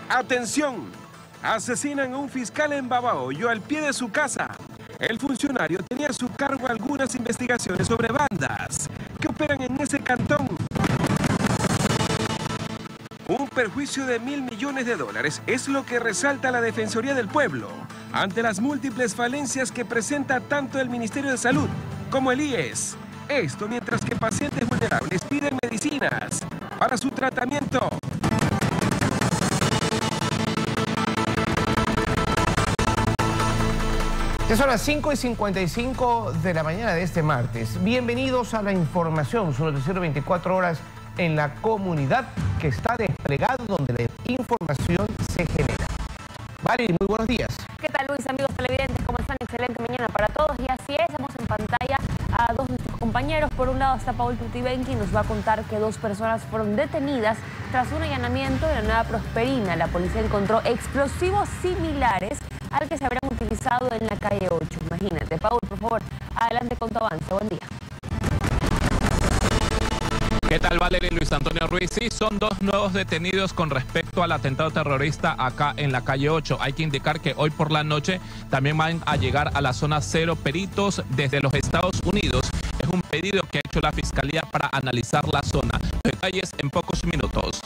¡Atención! Asesinan a un fiscal en Babahoyo al pie de su casa. El funcionario tenía a su cargo algunas investigaciones sobre bandas que operan en ese cantón. Un perjuicio de $1.000 millones es lo que resalta la Defensoría del Pueblo ante las múltiples falencias que presenta tanto el Ministerio de Salud como el IES. Esto mientras que pacientes vulnerables piden medicinas para su tratamiento. Ya son las 5:55 de la mañana de este martes. Bienvenidos a La Información, su noticiero 24 horas en la comunidad que está desplegado donde la información se genera. Valery, muy buenos días. ¿Qué tal, Luis? Amigos televidentes, ¿cómo están? Excelente mañana para todos. Y así es, vemos en pantalla a dos de nuestros compañeros. Por un lado está Paul Tutibenki y nos va a contar que dos personas fueron detenidas tras un allanamiento de la Nueva Prosperina. La policía encontró explosivos similares al que se habrían utilizado en la calle 8. Imagínate. Paul, por favor, adelante con tu avance. Buen día. ¿Qué tal, Valery? Luis Antonio Ruiz? Sí, son dos nuevos detenidos con respecto al atentado terrorista acá en la calle 8. Hay que indicar que hoy por la noche también van a llegar a la zona 0 peritos desde los Estados Unidos. Es un pedido que ha hecho la Fiscalía para analizar la zona. Detalles en pocos minutos.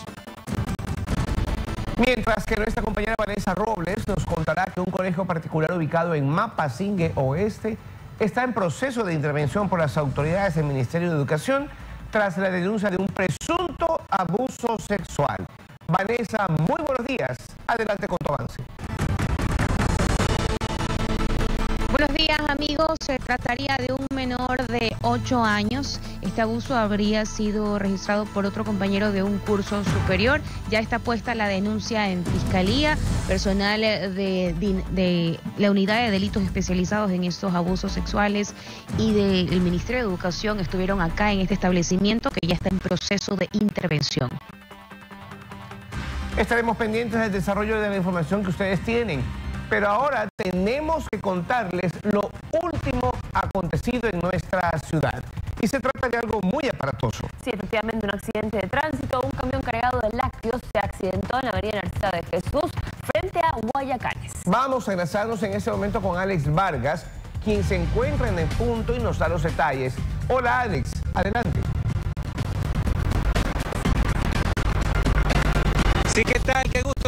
Mientras que nuestra compañera Vanessa Robles nos contará que un colegio particular ubicado en Mapasingue Oeste está en proceso de intervención por las autoridades del Ministerio de Educación tras la denuncia de un presunto abuso sexual. Vanessa, muy buenos días. Adelante con tu avance. Buenos días, amigos. Se trataría de un menor de 8 años. Este abuso habría sido registrado por otro compañero de un curso superior. Ya está puesta la denuncia en Fiscalía. Personal de la Unidad de Delitos Especializados en estos abusos sexuales y del Ministerio de Educación estuvieron acá en este establecimiento que ya está en proceso de intervención. Estaremos pendientes del desarrollo de la información que ustedes tienen. Pero ahora tenemos que contarles lo último acontecido en nuestra ciudad. Y se trata de algo muy aparatoso. Sí, efectivamente, un accidente de tránsito. Un camión cargado de lácteos se accidentó en la avenida Narcisa de Jesús frente a Guayacanes. Vamos a enlazarnos en este momento con Alex Vargas, quien se encuentra en el punto y nos da los detalles. Hola, Alex. Adelante. Sí, ¿qué tal? Qué gusto,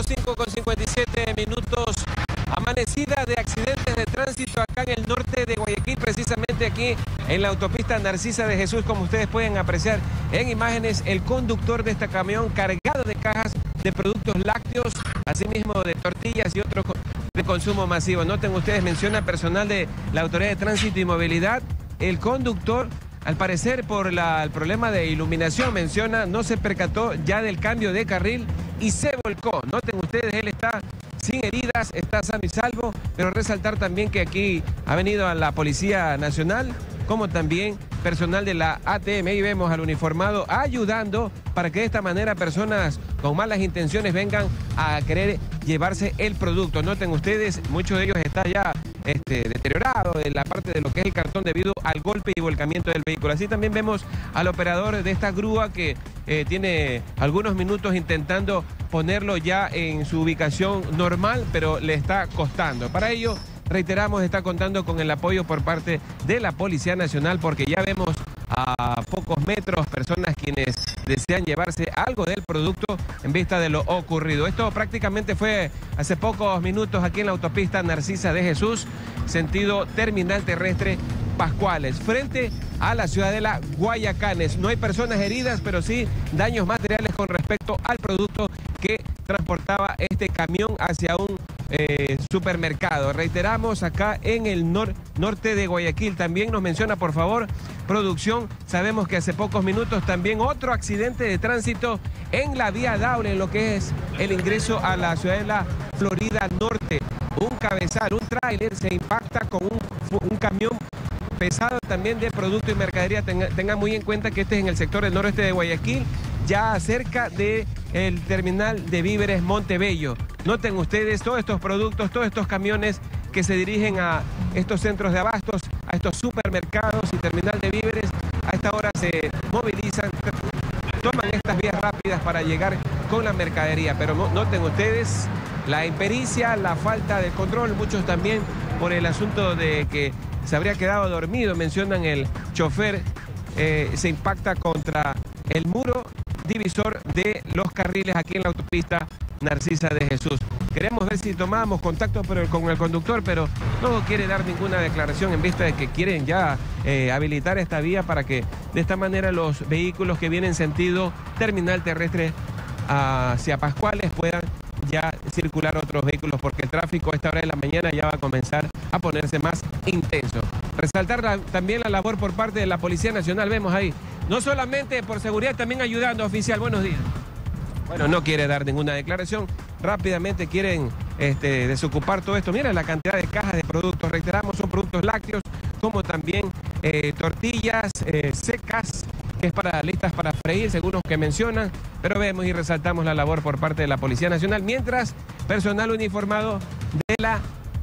5:57. Amanecida de accidentes de tránsito acá en el norte de Guayaquil, precisamente aquí en la autopista Narcisa de Jesús. Como ustedes pueden apreciar en imágenes, el conductor de este camión cargado de cajas de productos lácteos, asimismo de tortillas y otros de consumo masivo. Noten ustedes, menciona personal de la Autoridad de Tránsito y Movilidad. El conductor, al parecer por el problema de iluminación, menciona, no se percató ya del cambio de carril y se volcó. Noten ustedes, él está sin heridas, está sano y salvo, pero resaltar también que aquí ha venido a la Policía Nacional, como también personal de la ATM, y vemos al uniformado ayudando para que de esta manera personas con malas intenciones vengan a querer llevarse el producto. Noten ustedes, muchos de ellos están ya deteriorado en la parte de lo que es el cartón debido al golpe y volcamiento del vehículo. Así también vemos al operador de esta grúa que tiene algunos minutos intentando ponerlo ya en su ubicación normal, pero le está costando. Para ello, reiteramos, está contando con el apoyo por parte de la Policía Nacional, porque ya vemos a pocos metros personas quienes desean llevarse algo del producto en vista de lo ocurrido. Esto prácticamente fue hace pocos minutos aquí en la autopista Narcisa de Jesús, sentido terminal terrestre Pascuales, frente a la ciudadela Guayacanes. No hay personas heridas, pero sí daños materiales con respecto al producto que transportaba este camión hacia un supermercado. Reiteramos, acá en el norte de Guayaquil. También nos menciona, por favor, producción, sabemos que hace pocos minutos también otro accidente de tránsito en la vía Daule, en lo que es el ingreso a la ciudadela Florida Norte. Un cabezal, un tráiler se impacta con un camión pesado también de producto y mercadería. Tengan muy en cuenta que este es en el sector del noroeste de Guayaquil, ya cerca del terminal de víveres Montebello. Noten ustedes todos estos productos, todos estos camiones que se dirigen a estos centros de abastos, a estos supermercados y terminal de víveres. A esta hora se movilizan, toman estas vías rápidas para llegar con la mercadería. Pero noten ustedes la impericia, la falta de control, muchos también por el asunto de que se habría quedado dormido, mencionan el chofer, se impacta contra el muro divisor de los carriles aquí en la autopista Narcisa de Jesús. Queremos ver si tomamos contacto con el conductor, pero no quiere dar ninguna declaración en vista de que quieren ya habilitar esta vía para que de esta manera los vehículos que vienen sentido terminal terrestre hacia Pascuales puedan ya circular otros vehículos, porque el tráfico a esta hora de la mañana ya va a comenzar a ponerse más intenso. Resaltar también la labor por parte de la Policía Nacional, vemos ahí, no solamente por seguridad, también ayudando. Oficial, buenos días. Bueno, no quiere dar ninguna declaración, rápidamente quieren desocupar todo esto. Mira la cantidad de cajas de productos, reiteramos, son productos lácteos, como también tortillas secas, que es listas para freír, según los que mencionan, pero vemos y resaltamos la labor por parte de la Policía Nacional, mientras personal uniformado de la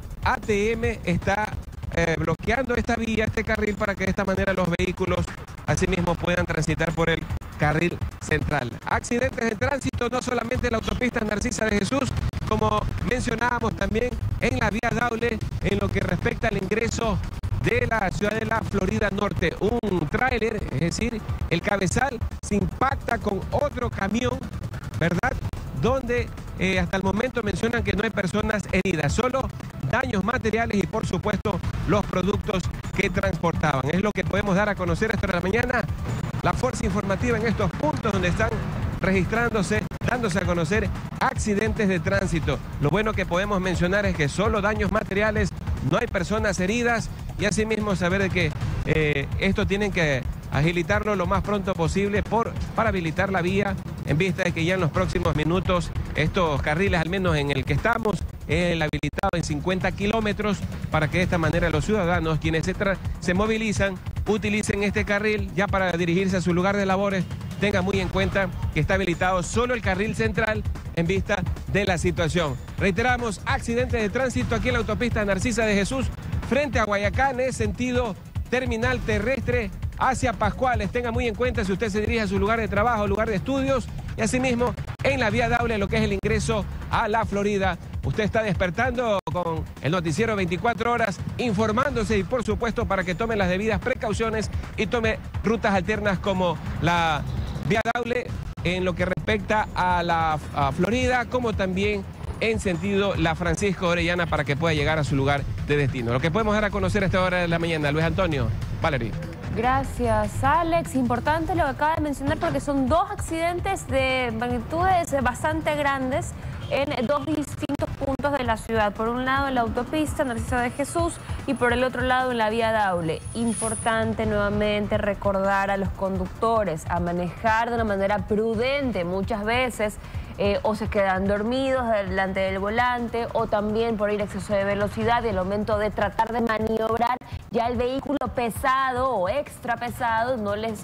ATM está bloqueando esta vía, este carril, para que de esta manera los vehículos asimismo puedan transitar por el carril central. Accidentes de tránsito, no solamente en la autopista Narcisa de Jesús, como mencionábamos también en la vía Daule, en lo que respecta al ingreso de la ciudad de la Florida Norte. Un tráiler, es decir, el cabezal, se impacta con otro camión, ¿verdad? Donde hasta el momento mencionan que no hay personas heridas, solo daños materiales y por supuesto los productos que transportaban. Es lo que podemos dar a conocer hasta la mañana. La fuerza informativa en estos puntos donde están registrándose, dándose a conocer accidentes de tránsito. Lo bueno que podemos mencionar es que solo daños materiales, no hay personas heridas, y asimismo saber de que esto tienen que agilitarlo lo más pronto posible para habilitar la vía, en vista de que ya en los próximos minutos estos carriles, al menos en el que estamos, el habilitado en 50 kilómetros, para que de esta manera los ciudadanos, quienes se movilizan, utilicen este carril ya para dirigirse a su lugar de labores. Tengan muy en cuenta que está habilitado solo el carril central en vista de la situación. Reiteramos, accidentes de tránsito aquí en la autopista Narcisa de Jesús, frente a Guayacán, es sentido terminal terrestre hacia Pascuales. Tenga muy en cuenta si usted se dirige a su lugar de trabajo, lugar de estudios, y asimismo en la vía Daule, lo que es el ingreso a la Florida. Usted está despertando con el noticiero 24 horas, informándose y por supuesto para que tome las debidas precauciones y tome rutas alternas como la vía Daule en lo que respecta a la Florida, como también en sentido la Francisco Orellana, para que pueda llegar a su lugar de destino. Lo que podemos dar a conocer a esta hora de la mañana. Luis Antonio, Valerie. Gracias, Alex. Importante lo que acaba de mencionar, porque son dos accidentes de magnitudes bastante grandes en dos distintos puntos de la ciudad. Por un lado en la autopista Narcisa de Jesús y por el otro lado en la vía Daule. Importante nuevamente recordar a los conductores a manejar de una manera prudente. Muchas veces o se quedan dormidos delante del volante, o también por ir a exceso de velocidad, y al momento de tratar de maniobrar ya el vehículo pesado o extra pesado no les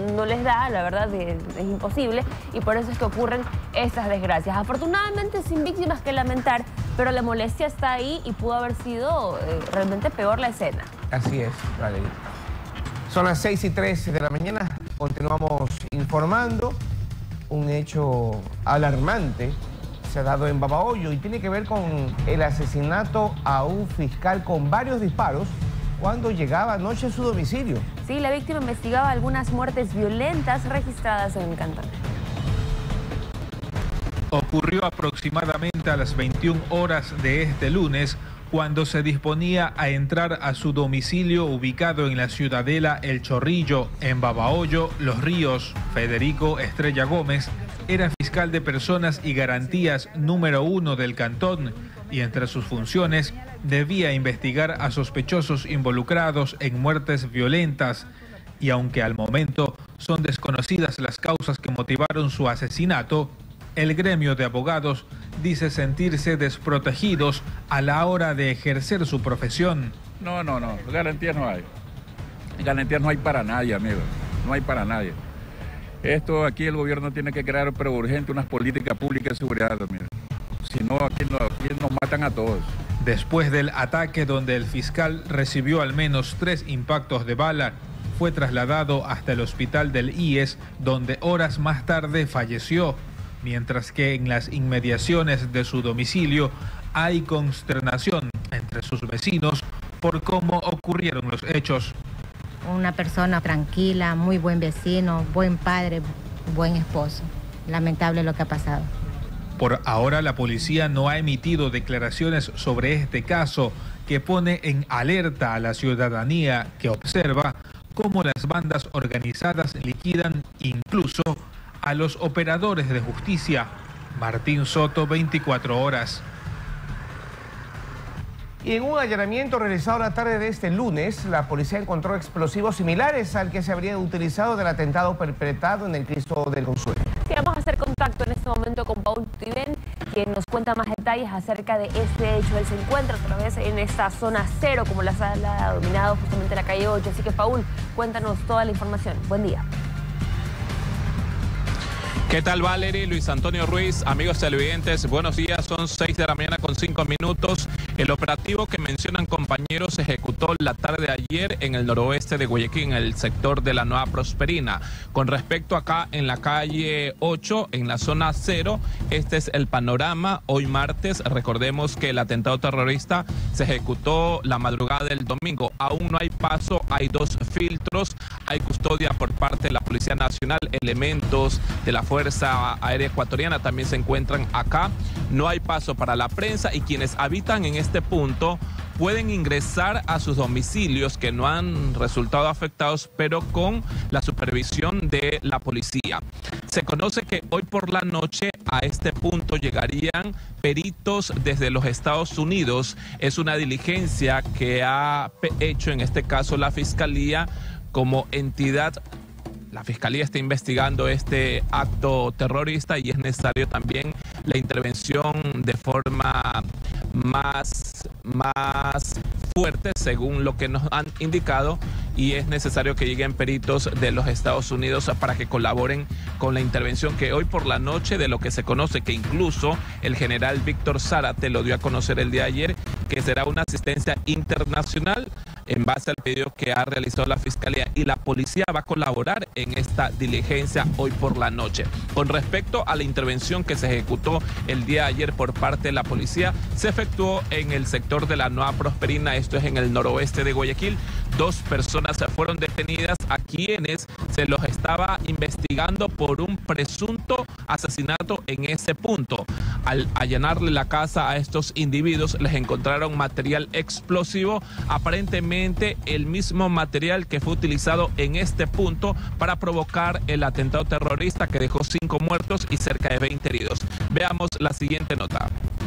da, la verdad es imposible, y por eso es que ocurren estas desgracias. Afortunadamente sin víctimas que lamentar, pero la molestia está ahí y pudo haber sido realmente peor la escena. Así es, vale. Son las 6:03 de la mañana, continuamos informando. Un hecho alarmante se ha dado en Babahoyo y tiene que ver con el asesinato a un fiscal con varios disparos cuando llegaba anoche a su domicilio. Sí, la víctima investigaba algunas muertes violentas registradas en el cantón. Ocurrió aproximadamente a las 21 horas de este lunes, cuando se disponía a entrar a su domicilio ubicado en la Ciudadela El Chorrillo, en Babahoyo, Los Ríos. Federico Estrella Gómez era fiscal de personas y garantías número 1 del cantón, y entre sus funciones debía investigar a sospechosos involucrados en muertes violentas, y aunque al momento son desconocidas las causas que motivaron su asesinato, el gremio de abogados dice sentirse desprotegidos a la hora de ejercer su profesión. No, garantías no hay. Garantías no hay para nadie, amigo. No hay para nadie. Esto aquí el gobierno tiene que crear, pero urgente, unas políticas públicas de seguridad, amigo. Si no, aquí nos matan a todos. Después del ataque, donde el fiscal recibió al menos 3 impactos de bala, fue trasladado hasta el hospital del IES, donde horas más tarde falleció. mientras que en las inmediaciones de su domicilio hay consternación entre sus vecinos por cómo ocurrieron los hechos. Una persona tranquila, muy buen vecino, buen padre, buen esposo. Lamentable lo que ha pasado. Por ahora la policía no ha emitido declaraciones sobre este caso, que pone en alerta a la ciudadanía que observa cómo las bandas organizadas liquidan incluso a los operadores de justicia. Martín Soto, 24 horas. Y en un allanamiento realizado la tarde de este lunes, la policía encontró explosivos similares al que se habría utilizado del atentado perpetrado en el Cristo del Consuelo. Sí, vamos a hacer contacto en este momento con Paul Tutiven, quien nos cuenta más detalles acerca de este hecho. Él se encuentra otra vez en esta zona cero, como la ha dominado justamente la calle 8. Así que, Paul, cuéntanos toda la información. Buen día. ¿Qué tal, Valerie? Luis Antonio Ruiz, amigos televidentes, buenos días, son 6 de la mañana con 5 minutos. El operativo que mencionan compañeros se ejecutó la tarde de ayer en el noroeste de Guayaquil, en el sector de la Nueva Prosperina. Con respecto acá en la calle 8, en la zona 0, este es el panorama. Hoy martes, recordemos que el atentado terrorista se ejecutó la madrugada del domingo. Aún no hay paso, hay 2 filtros, hay custodia por parte de la Policía Nacional, elementos de la Fuerza Aérea Ecuatoriana también se encuentran acá. No hay paso para la prensa y quienes habitan en este punto pueden ingresar a sus domicilios que no han resultado afectados, pero con la supervisión de la policía. Se conoce que hoy por la noche a este punto llegarían peritos desde los Estados Unidos. Es una diligencia que ha hecho en este caso la Fiscalía como entidad. La Fiscalía está investigando este acto terrorista y es necesario también la intervención de forma más fuerte, según lo que nos han indicado, y es necesario que lleguen peritos de los Estados Unidos para que colaboren con la intervención que hoy por la noche, de lo que se conoce, que incluso el general Víctor Zárate lo dio a conocer el día de ayer, que será una asistencia internacional en base al pedido que ha realizado la Fiscalía, y la policía va a colaborar en esta diligencia hoy por la noche. Con respecto a la intervención que se ejecutó el día de ayer por parte de la policía, se efectuó en el sector de la Nueva Prosperina, esto es en el noroeste de Guayaquil. 2 personas fueron detenidas a quienes se los estaba investigando por un presunto asesinato en ese punto. Al allanarle la casa a estos individuos, les encontraron material explosivo, aparentemente el mismo material que fue utilizado en este punto para provocar el atentado terrorista que dejó 5 muertos y cerca de 20 heridos. Veamos la siguiente nota.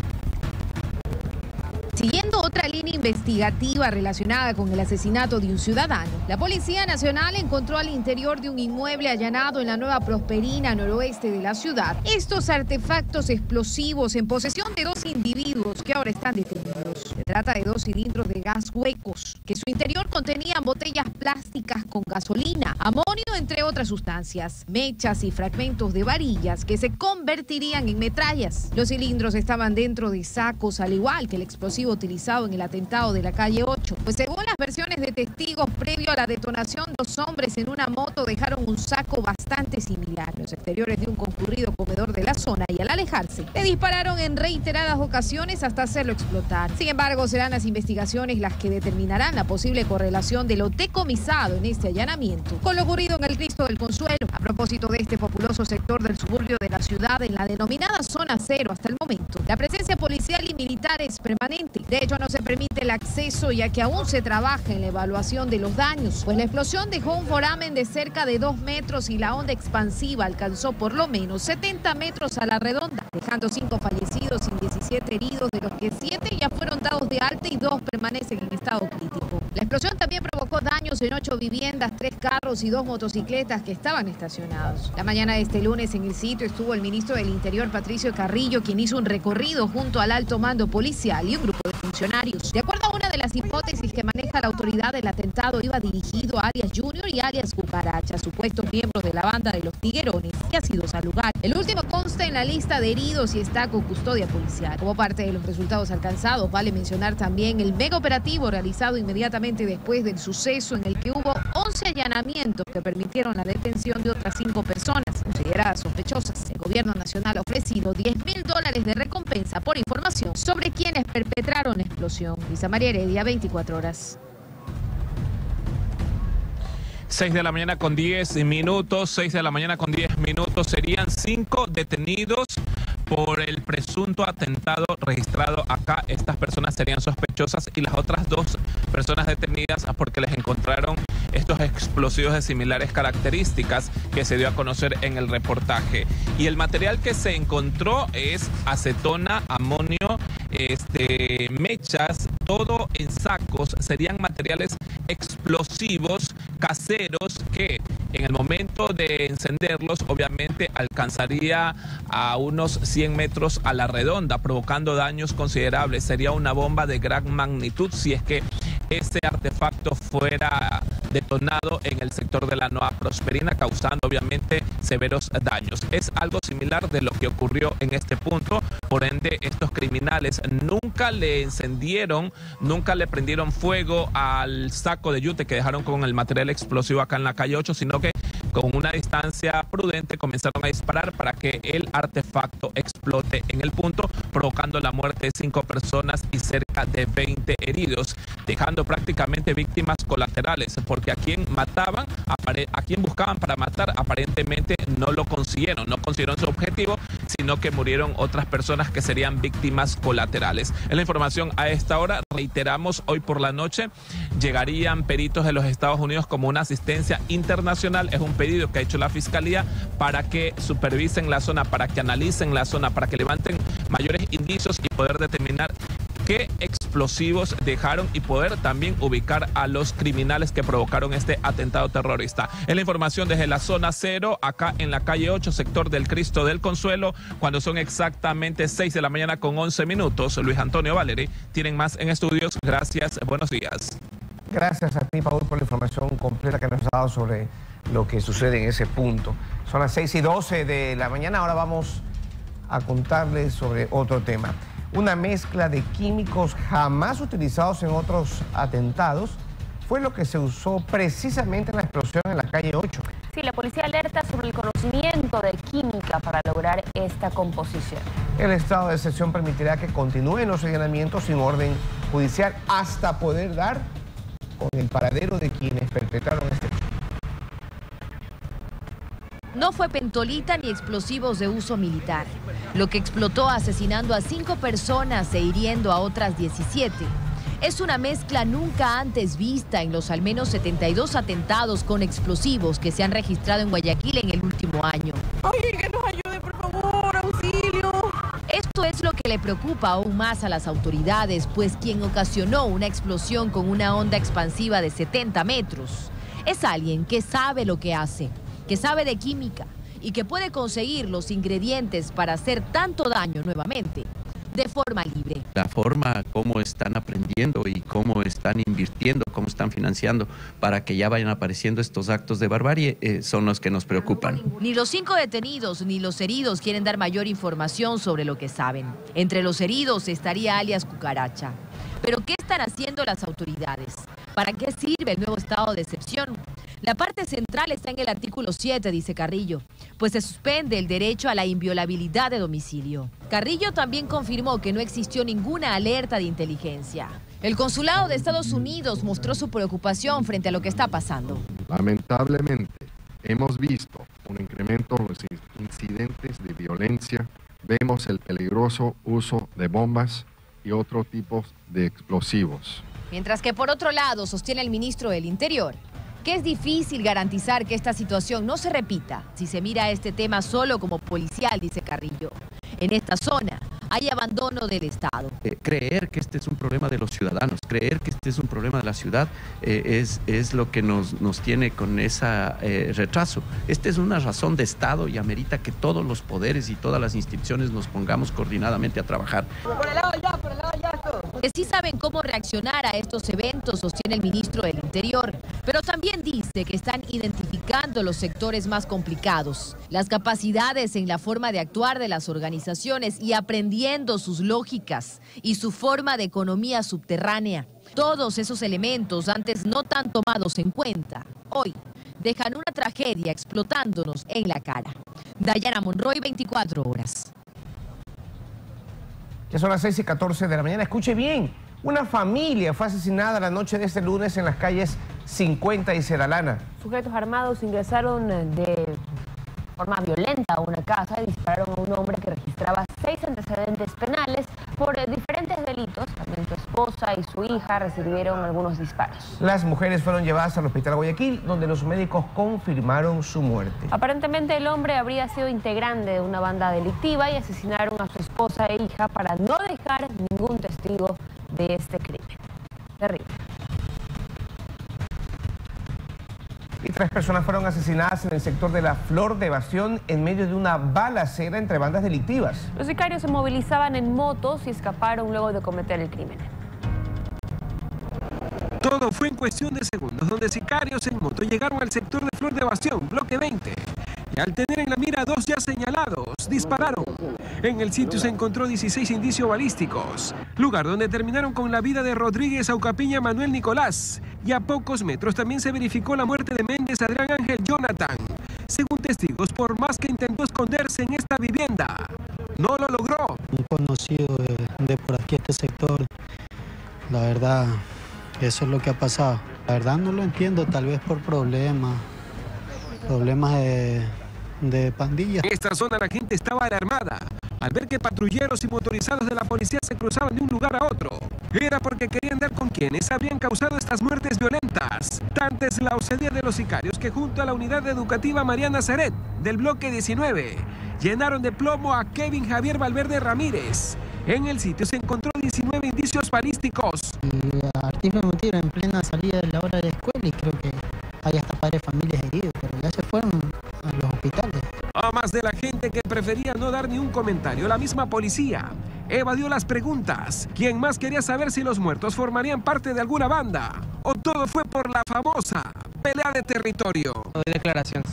Siguiendo otra línea investigativa relacionada con el asesinato de un ciudadano, la Policía Nacional encontró al interior de un inmueble allanado en la Nueva Prosperina, noroeste de la ciudad, estos artefactos explosivos en posesión de 2 individuos que ahora están detenidos. Se trata de 2 cilindros de gas huecos, que en su interior contenían botellas plásticas con gasolina, amonio, entre otras sustancias, mechas y fragmentos de varillas que se convertirían en metrallas. Los cilindros estaban dentro de sacos, al igual que el explosivo utilizado en el atentado de la calle 8, pues según las versiones de testigos, previo a la detonación, 2 hombres en una moto dejaron un saco bastante similar en los exteriores de un concurrido comedor de la zona, y al alejarse le dispararon en reiteradas ocasiones hasta hacerlo explotar. Sin embargo, serán las investigaciones las que determinarán la posible correlación de lo decomisado en este allanamiento con lo ocurrido en el Cristo del Consuelo. A propósito de este populoso sector del suburbio de la ciudad, en la denominada zona 0, hasta el momento la presencia policial y militar es permanente. De hecho, no se permite el acceso, ya que aún se trabaja en la evaluación de los daños, pues la explosión dejó un foramen de cerca de 2 metros y la onda expansiva alcanzó por lo menos 70 metros a la redonda, dejando 5 fallecidos y 17 heridos, de los que 7 ya fueron dados de alta y 2 permanecen en estado crítico. La explosión también provocó daños en 8 viviendas, 3 carros y 2 motocicletas que estaban estacionados. La mañana de este lunes en el sitio estuvo el ministro del Interior, Patricio Carrillo, quien hizo un recorrido junto al alto mando policial y un grupo de funcionarios. De acuerdo a una de las hipótesis que maneja la autoridad, el atentado iba dirigido a alias Junior y alias Cucaracha, supuestos miembros de la banda de los Tiguerones, que ha sido al lugar. El último consta en la lista de heridos y está con custodia policial. Como parte de los resultados alcanzados, vale mencionar también el mega operativo realizado inmediatamente después del suceso, en el que hubo 11 12 allanamientos que permitieron la detención de otras 5 personas consideradas sospechosas. El gobierno nacional ha ofrecido $10.000 de recompensa por información sobre quienes perpetraron la explosión. Luisa María Heredia, 24 horas. 6 de la mañana con 10 minutos, 6 de la mañana con 10 minutos, serían 5 detenidos por el presunto atentado registrado acá. Estas personas serían sospechosas y las otras 2 personas detenidas porque les encontraron estos explosivos de similares características que se dio a conocer en el reportaje. Y el material que se encontró es acetona, amonio, mechas, todo en sacos. Serían materiales explosivos caseros que en el momento de encenderlos obviamente alcanzaría a unos 100 metros a la redonda, provocando daños considerables. Sería una bomba de gran magnitud si es que ese artefacto fuera detonado en el sector de la Nueva Prosperina, causando obviamente severos daños. Es algo similar de lo que ocurrió en este punto. Por ende, estos criminales nunca le encendieron, nunca le prendieron fuego al saco de yute que dejaron con el material explosivo acá en la calle 8, sino que con una distancia prudente comenzaron a disparar para que el artefacto explote en el punto, provocando la muerte de 5 personas y cerca de 20 heridos, dejando prácticamente víctimas colaterales, porque a quien mataban, a quien buscaban para matar, aparentemente no lo consiguieron, no consiguieron su objetivo, sino que murieron otras personas que serían víctimas colaterales. En la información a esta hora, reiteramos, hoy por la noche llegarían peritos de los Estados Unidos como una asistencia internacional. Es un pedido que ha hecho la Fiscalía para que supervisen la zona, para que analicen la zona, para que levanten mayores indicios y poder determinar qué explosivos dejaron y poder también ubicar a los criminales que provocaron este atentado terrorista. En la información desde la zona 0, acá en la calle 8, sector del Cristo del Consuelo, cuando son exactamente 6 de la mañana con 11 minutos. Luis Antonio Valery, tienen más en estudios. Gracias, buenos días. Gracias a ti, Paul, por la información completa que nos has dado sobre lo que sucede en ese punto. Son las 6:12 de la mañana, ahora vamos a contarles sobre otro tema. Una mezcla de químicos jamás utilizados en otros atentados fue lo que se usó precisamente en la explosión en la calle 8. Sí, la policía alerta sobre el conocimiento de química para lograr esta composición. El estado de excepción permitirá que continúen los allanamientos sin orden judicial hasta poder dar con el paradero de quienes perpetraron este hecho. No fue pentolita ni explosivos de uso militar, lo que explotó asesinando a 5 personas e hiriendo a otras 17. Es una mezcla nunca antes vista en los al menos 72 atentados con explosivos que se han registrado en Guayaquil en el último año. ¡Ay, que nos ayude, por favor! ¡Auxilio! Esto es lo que le preocupa aún más a las autoridades, pues quien ocasionó una explosión con una onda expansiva de 70 metros es alguien que sabe lo que hace, que sabe de química y que puede conseguir los ingredientes para hacer tanto daño nuevamente de forma libre. La forma como están aprendiendo y cómo están invirtiendo, cómo están financiando para que ya vayan apareciendo estos actos de barbarie son los que nos preocupan. Ni los 5 detenidos ni los heridos quieren dar mayor información sobre lo que saben. Entre los heridos estaría alias Cucaracha. ¿Pero qué están haciendo las autoridades? ¿Para qué sirve el nuevo estado de excepción? La parte central está en el artículo 7, dice Carrillo, pues se suspende el derecho a la inviolabilidad de domicilio. Carrillo también confirmó que no existió ninguna alerta de inteligencia. El consulado de Estados Unidos mostró su preocupación frente a lo que está pasando. Lamentablemente, hemos visto un incremento en los incidentes de violencia. Vemos el peligroso uso de bombas y otros tipos de explosivos. Mientras que por otro lado, sostiene el ministro del Interior, que es difícil garantizar que esta situación no se repita si se mira este tema solo como policial, dice Carrillo. En esta zona hay abandono del Estado. Creer que este es un problema de los ciudadanos, creer que este es un problema de la ciudad es lo que nos tiene con ese retraso. Esta es una razón de Estado y amerita que todos los poderes y todas las instituciones nos pongamos coordinadamente a trabajar. Por el lado allá, por el lado allá. Que sí saben cómo reaccionar a estos eventos, sostiene el ministro del Interior, pero también dice que están identificando los sectores más complicados, las capacidades en la forma de actuar de las organizaciones y aprendiendo sus lógicas y su forma de economía subterránea. Todos esos elementos antes no tan tomados en cuenta, hoy dejan una tragedia explotándonos en la cara. Dayana Monroy, 24 horas. Ya son las 6:14 de la mañana. Escuche bien, una familia fue asesinada la noche de este lunes en las calles 50 y Ceralana. Sujetos armados ingresaron de forma violenta a una casa y dispararon a un hombre que registraba 6 antecedentes penales por diferentes delitos. También su esposa y su hija recibieron algunos disparos. Las mujeres fueron llevadas al hospital Guayaquil, donde los médicos confirmaron su muerte. Aparentemente el hombre habría sido integrante de una banda delictiva y asesinaron a su esposa e hija para no dejar ningún testigo de este crimen. Terrible. Y 3 personas fueron asesinadas en el sector de la Flor de Bastión en medio de una balacera entre bandas delictivas. Los sicarios se movilizaban en motos y escaparon luego de cometer el crimen. Todo fue en cuestión de segundos, donde sicarios en moto llegaron al sector de Flor de Bastión, bloque 20. Y al tener en la mira a 2 ya señalados, dispararon. En el sitio se encontró 16 indicios balísticos, lugar donde terminaron con la vida de Rodríguez Aucapiña Manuel Nicolás. Y a pocos metros también se verificó la muerte de Méndez Adrián Ángel Jonathan. Según testigos, por más que intentó esconderse en esta vivienda, no lo logró. Un conocido de por aquí, este sector, la verdad, eso es lo que ha pasado. La verdad no lo entiendo, tal vez por problemas de pandillas. En esta zona la gente estaba alarmada al ver que patrulleros y motorizados de la policía se cruzaban de un lugar a otro. Era porque querían dar con quienes habrían causado estas muertes violentas. Tanta es la osadía de los sicarios que junto a la unidad educativa Mariana Ceret del bloque 19 llenaron de plomo a Kevin Javier Valverde Ramírez. En el sitio se encontró 19 indicios balísticos. Artículo de motivo en plena salida de la hora de la escuela y creo que hay hasta padres de familias heridos, pero ya se fueron a los hospitales. A más de la gente que prefería no dar ni un comentario, la misma policía evadió las preguntas. ¿Quién más quería saber si los muertos formarían parte de alguna banda? ¿O todo fue por la famosa pelea de territorio? No doy declaraciones.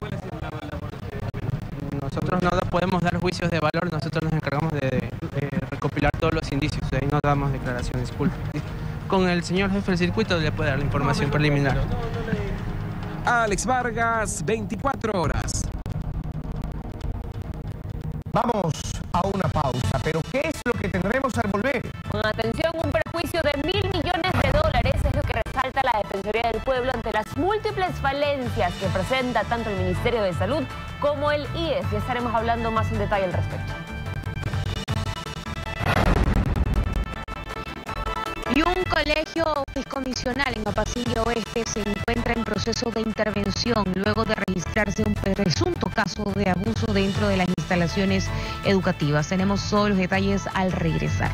Nosotros no podemos dar juicios de valor, nosotros nos encargamos de recopilar todos los indicios, de ahí no damos declaraciones. Con el señor jefe del circuito le puede dar la información preliminar. Alex Vargas, 24 horas. Vamos a una pausa, pero ¿qué es lo que tendremos al volver? Con atención, un perjuicio de $1.000 millones es lo que resalta la Defensoría del Pueblo ante las múltiples falencias que presenta tanto el Ministerio de Salud como el IES. Ya estaremos hablando más en detalle al respecto. Y un colegio fiscomisional en Mapasíngue Oeste se encuentra en proceso de intervención luego de registrarse un presunto caso de abuso dentro de las instalaciones educativas. Tenemos todos los detalles al regresar.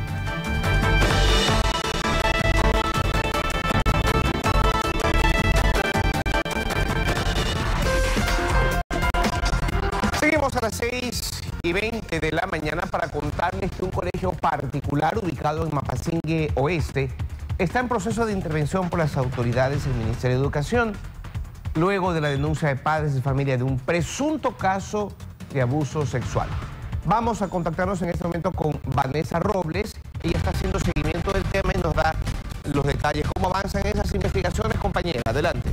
Seguimos a las 6:20 de la mañana para contarles que un colegio particular ubicado en Mapasíngue Oeste está en proceso de intervención por las autoridades del Ministerio de Educación luego de la denuncia de padres de familia de un presunto caso de abuso sexual. Vamos a contactarnos en este momento con Vanessa Robles. Ella está haciendo seguimiento del tema y nos da los detalles. ¿Cómo avanzan esas investigaciones, compañera? Adelante.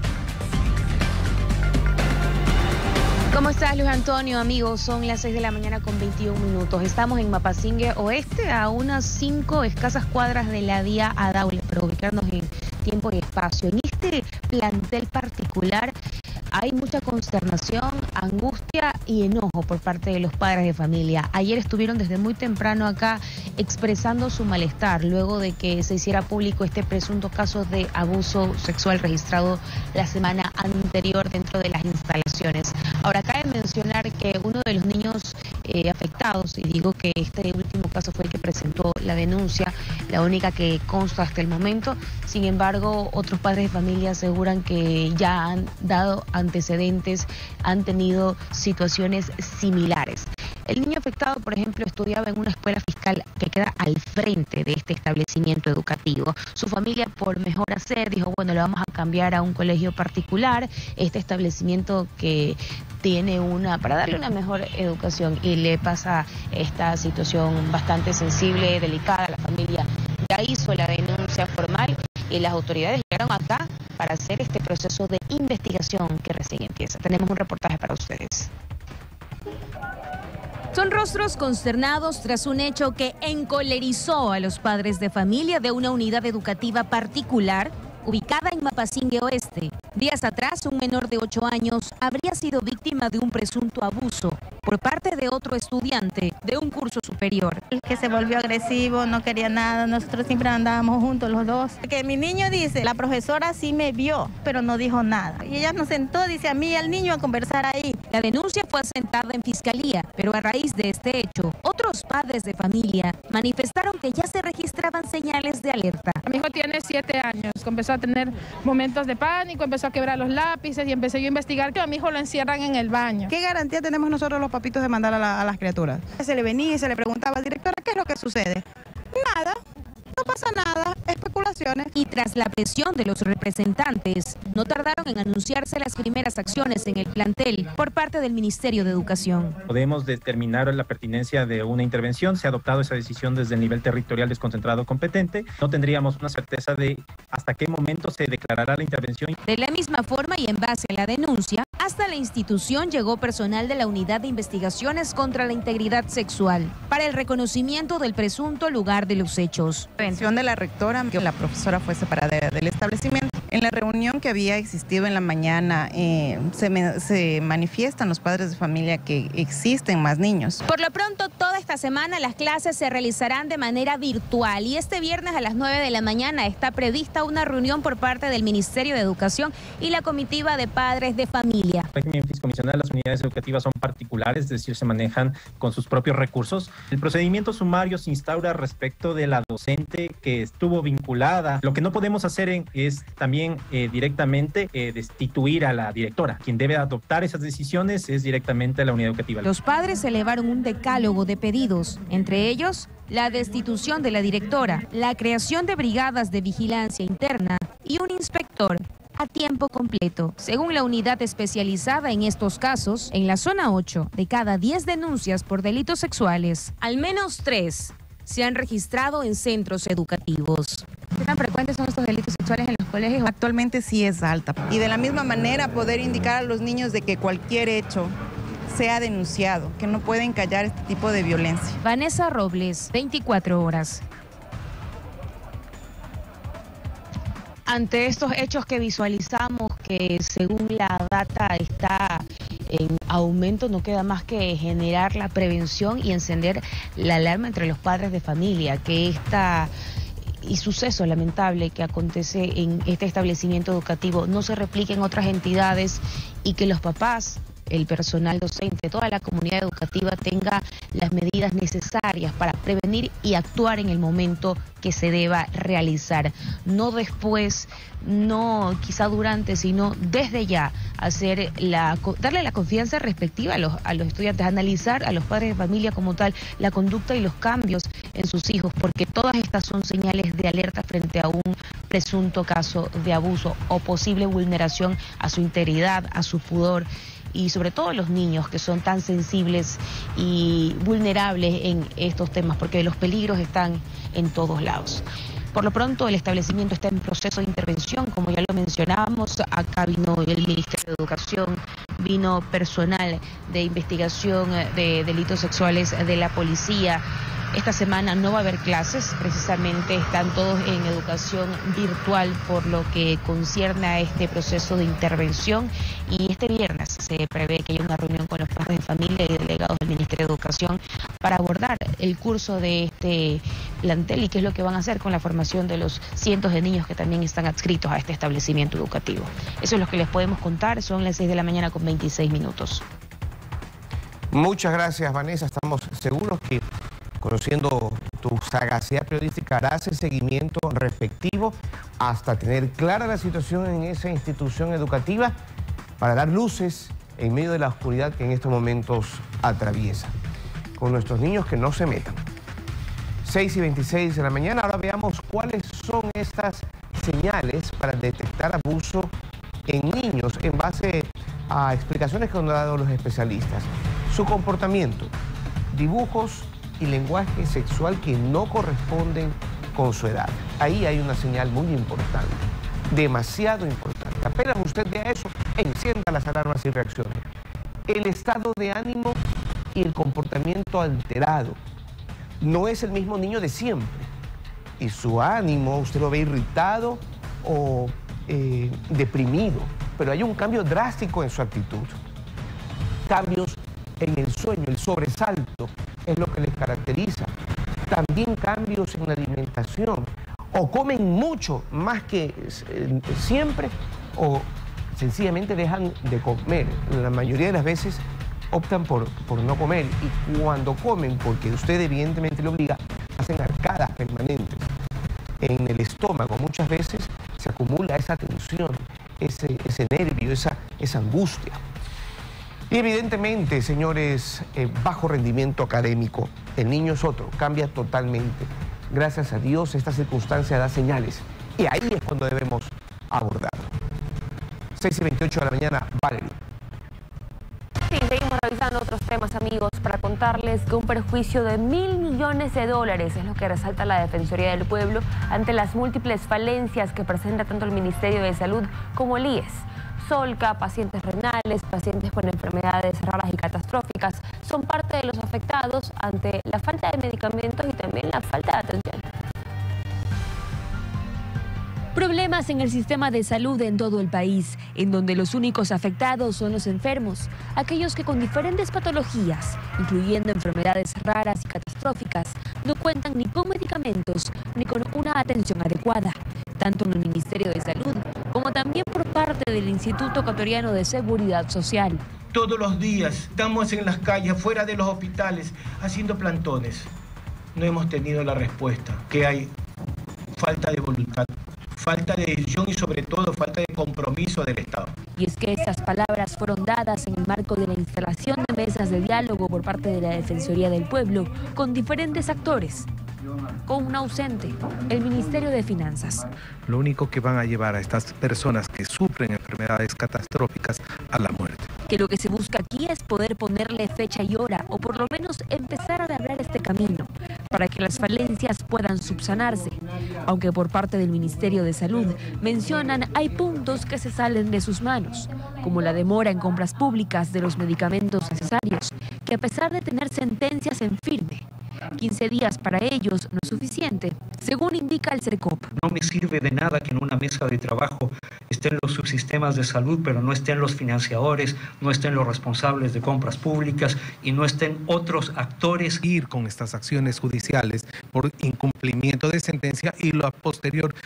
¿Cómo estás, Luis Antonio? Amigos, son las 6 de la mañana con 21 minutos. Estamos en Mapasíngue Oeste, a unas 5 escasas cuadras de la vía a Daule, para ubicarnos en tiempo y espacio. En este plantel particular hay mucha consternación, angustia y enojo por parte de los padres de familia. Ayer estuvieron desde muy temprano acá expresando su malestar luego de que se hiciera público este presunto caso de abuso sexual registrado la semana anterior dentro de las instalaciones. Ahora, cabe mencionar que uno de los niños afectados, y digo que este último caso fue el que presentó la denuncia, la única que consta hasta el momento. Sin embargo, otros padres de familia aseguran que ya han dado antecedentes, han tenido situaciones similares. El niño afectado, por ejemplo, estudiaba en una escuela fiscal que queda al frente de este establecimiento educativo. Su familia, por mejor hacer, dijo, bueno, le vamos a cambiar a un colegio particular, este establecimiento que tiene para darle una mejor educación, y le pasa esta situación bastante sensible, delicada. La familia ya hizo la denuncia formal y las autoridades llegaron acá para hacer este proceso de investigación que recién empieza. Tenemos un reportaje para ustedes. Son rostros consternados tras un hecho que encolerizó a los padres de familia de una unidad educativa particular ubicada en Mapasingue Oeste. Días atrás, un menor de 8 años habría sido víctima de un presunto abuso por parte de otro estudiante de un curso superior. El que se volvió agresivo, no quería nada, nosotros siempre andábamos juntos los dos. Que mi niño dice, la profesora sí me vio, pero no dijo nada. Y ella nos sentó, dice a mí y al niño a conversar ahí. La denuncia fue asentada en fiscalía, pero a raíz de este hecho, otros padres de familia manifestaron que ya se registraban señales de alerta. Mi hijo tiene 7 años, comenzó a tener momentos de pánico, empezó a quebrar los lápices y empecé yo a investigar que a mi hijo lo encierran en el baño. ¿Qué garantía tenemos nosotros los papitos de mandar a las criaturas? Se le venía y se le preguntaba, directora, ¿qué es lo que sucede? Nada. No pasa nada, especulaciones. Y tras la presión de los representantes, no tardaron en anunciarse las primeras acciones en el plantel por parte del Ministerio de Educación. Podemos determinar la pertinencia de una intervención. Se ha adoptado esa decisión desde el nivel territorial desconcentrado competente. No tendríamos una certeza de hasta qué momento se declarará la intervención. De la misma forma y en base a la denuncia, hasta la institución llegó personal de la Unidad de Investigaciones contra la Integridad Sexual para el reconocimiento del presunto lugar de los hechos. De la rectora, que la profesora fue separada del establecimiento. En la reunión que había existido en la mañana, se manifiestan los padres de familia que existen más niños. Por lo pronto, toda esta semana las clases se realizarán de manera virtual y este viernes a las 9 de la mañana está prevista una reunión por parte del Ministerio de Educación y la comitiva de padres de familia. En régimen fiscomisional, las unidades educativas son particulares, es decir, se manejan con sus propios recursos. El procedimiento sumario se instaura respecto de la docente que estuvo vinculada. Lo que no podemos hacer es también directamente destituir a la directora. Quien debe adoptar esas decisiones es directamente la unidad educativa. Los padres elevaron un decálogo de pedidos, entre ellos la destitución de la directora, la creación de brigadas de vigilancia interna y un inspector a tiempo completo. Según la unidad especializada en estos casos, en la zona 8, de cada 10 denuncias por delitos sexuales, al menos 3 se han registrado en centros educativos. ¿Qué tan frecuentes son estos delitos sexuales en los colegios? Actualmente sí es alta. Y de la misma manera poder indicar a los niños de que cualquier hecho sea denunciado, que no pueden callar este tipo de violencia. Vanessa Robles, 24 horas. Ante estos hechos que visualizamos, que según la data está en aumento, no queda más que generar la prevención y encender la alarma entre los padres de familia, que y suceso lamentable que acontece en este establecimiento educativo no se replique en otras entidades y que los papás, el personal docente, toda la comunidad educativa tenga las medidas necesarias para prevenir y actuar en el momento que se deba realizar. No después, no quizá durante, sino desde ya darle la confianza respectiva a los estudiantes, analizar a los padres de familia como tal la conducta y los cambios en sus hijos, porque todas estas son señales de alerta frente a un presunto caso de abuso o posible vulneración a su integridad, a su pudor. Y sobre todo los niños que son tan sensibles y vulnerables en estos temas, porque los peligros están en todos lados. Por lo pronto, el establecimiento está en proceso de intervención, como ya lo mencionábamos. Acá vino el Ministerio de Educación, vino personal de investigación de delitos sexuales de la policía. Esta semana no va a haber clases, precisamente están todos en educación virtual por lo que concierne a este proceso de intervención y este viernes se prevé que haya una reunión con los padres de familia y delegados del Ministerio de Educación para abordar el curso de este plantel y qué es lo que van a hacer con la formación de los cientos de niños que también están adscritos a este establecimiento educativo. Eso es lo que les podemos contar, son las 6 de la mañana con 26 minutos. Muchas gracias, Vanessa, estamos seguros que conociendo tu sagacidad periodística, harás el seguimiento respectivo hasta tener clara la situación en esa institución educativa para dar luces en medio de la oscuridad que en estos momentos atraviesa. Con nuestros niños que no se metan. 6:26 de la mañana, ahora veamos cuáles son estas señales para detectar abuso en niños en base a explicaciones que han dado los especialistas. Su comportamiento, dibujos y lenguaje sexual que no corresponden con su edad. Ahí hay una señal muy importante. demasiado importante. Apenas usted vea eso, encienda las alarmas y reaccione. El estado de ánimo y el comportamiento alterado. No es el mismo niño de siempre. Y su ánimo, usted lo ve irritado o deprimido. Pero hay un cambio drástico en su actitud. Cambios en el sueño, el sobresalto es lo que les caracteriza. También cambios en la alimentación. O comen mucho más que siempre o sencillamente dejan de comer. La mayoría de las veces optan por no comer, y cuando comen, porque usted evidentemente le obliga, hacen arcadas permanentes en el estómago. Muchas veces se acumula esa tensión, ese nervio, esa angustia. Y evidentemente, señores, bajo rendimiento académico. El niño es otro, cambia totalmente. Gracias a Dios, esta circunstancia da señales, y ahí es cuando debemos abordarlo. 6:28 de la mañana, Valerie. Sí, seguimos revisando otros temas, amigos, para contarles que un perjuicio de $1.000 millones es lo que resalta la Defensoría del Pueblo ante las múltiples falencias que presenta tanto el Ministerio de Salud como el IES. Solca, pacientes renales, pacientes con enfermedades raras y catastróficas son parte de los afectados ante la falta de medicamentos y también la falta de atención. Problemas en el sistema de salud en todo el país, en donde los únicos afectados son los enfermos, aquellos que con diferentes patologías, incluyendo enfermedades raras y catastróficas, no cuentan ni con medicamentos ni con una atención adecuada, tanto en el Ministerio de Salud como también por parte del Instituto Ecuatoriano de Seguridad Social. Todos los días estamos en las calles, fuera de los hospitales, haciendo plantones. No hemos tenido la respuesta, que hay falta de voluntad, falta de decisión y sobre todo falta de compromiso del Estado. Y es que estas palabras fueron dadas en el marco de la instalación de mesas de diálogo por parte de la Defensoría del Pueblo con diferentes actores. Con un ausente, el Ministerio de Finanzas. Lo único que van a llevar a estas personas que sufren enfermedades catastróficas a la muerte. Que lo que se busca aquí es poder ponerle fecha y hora, o por lo menos empezar a labrar este camino, para que las falencias puedan subsanarse. Aunque por parte del Ministerio de Salud mencionan hay puntos que se salen de sus manos, como la demora en compras públicas de los medicamentos necesarios, que a pesar de tener sentencias en firme, 15 días para ellos no es suficiente, según indica el CERCOP. No me sirve de nada que en una mesa de trabajo estén los subsistemas de salud, pero no estén los financiadores, no estén los responsables de compras públicas y no estén otros actores. Ir con estas acciones judiciales por incumplimiento de sentencia y las posteriores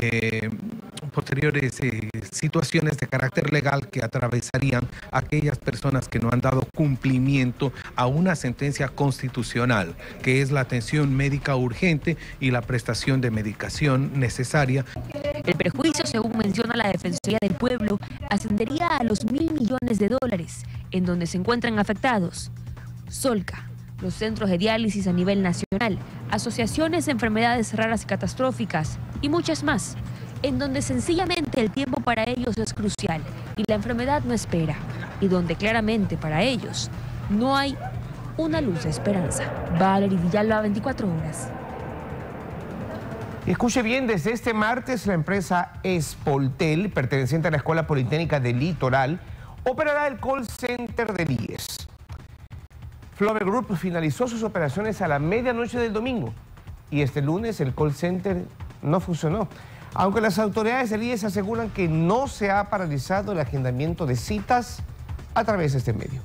situaciones de carácter legal que atravesarían aquellas personas que no han dado cumplimiento a una sentencia constitucional, que es la atención médica urgente y la prestación de medicación necesaria. El perjuicio, según menciona la Defensoría del Pueblo, ascendería a los $1.000 millones, en donde se encuentran afectados Solca, los centros de diálisis a nivel nacional, asociaciones de enfermedades raras y catastróficas y muchas más, en donde sencillamente el tiempo para ellos es crucial y la enfermedad no espera, y donde claramente para ellos no hay una luz de esperanza. Valerie Villalba, 24 horas. Escuche bien, desde este martes la empresa Espoltel, perteneciente a la Escuela Politécnica del Litoral, operará el call center del IES. Flove Group finalizó sus operaciones a la medianoche del domingo y este lunes el call center no funcionó, aunque las autoridades del IES aseguran que no se ha paralizado el agendamiento de citas a través de este medio.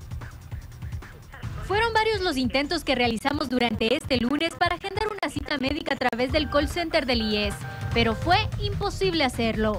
Fueron varios los intentos que realizamos durante este lunes para agendar una cita médica a través del call center del IES, pero fue imposible hacerlo.